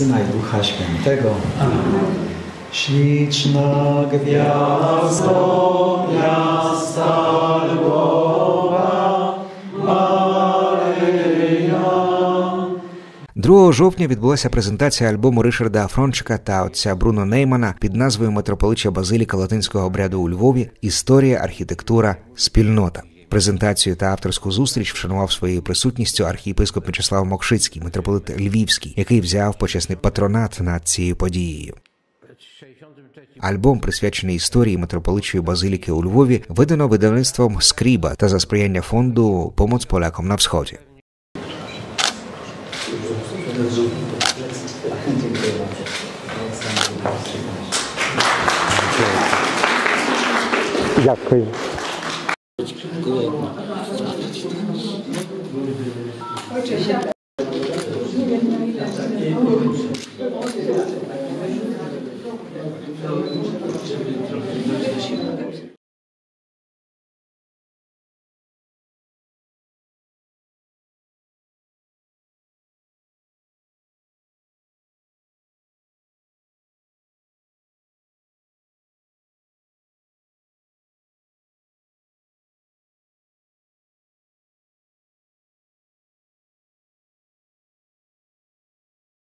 Syna i Ducha Świętego. Śliczna gwiazdo miasta Lwowa, Maryja. 2 жовтня відбулася презентація альбому Ришарда Афрончика та отця Бруно Неймана під назвою «Митрополича Базиліка латинського обряду у Львові. Історія, архітектура, спільнота». Презентацію та авторську зустріч вшанував своєю присутністю архієпископ Мечислав Мокшицький, митрополит Львівський, який взяв почесний патронат над цією подією. Альбом, присвячений історії митрополичої базиліки у Львові, видано видавництвом «Скріба» та за сприяння фонду «Помоць полякам на Всході». Дякую.